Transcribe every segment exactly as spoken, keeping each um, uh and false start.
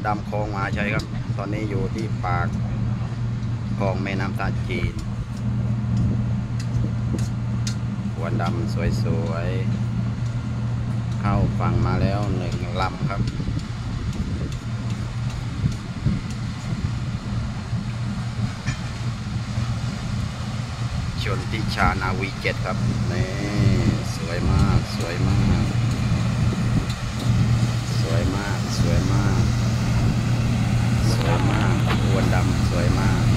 ดำคลองมหาชัยครับตอนนี้อยู่ที่ปากคลองแม่น้ำท่าจีนอวนดำสวยๆเข้าฝั่งมาแล้วหนึ่งลำครับชนทิชานาวีเจ็ดครับนี่สวยมากสวยมากสวยมากสวยมากสวยมากอวนดำสวยมาก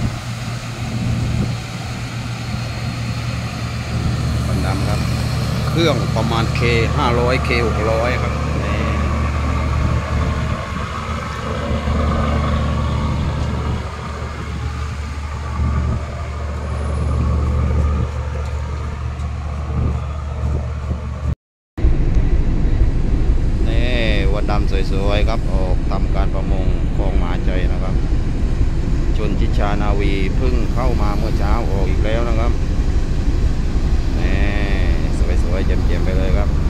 อวนดำครับเครื่องประมาณ เค ห้าร้อย เค หกร้อยครับนี่ดำสวยๆครับออกทำการประมงคลองมหาชัยนะครับชนทิชานาวีเพิ่งเข้ามาเมื่อเช้าออกอีกแล้วนะครับนี่สวยๆเจ็มๆไปเลยครับ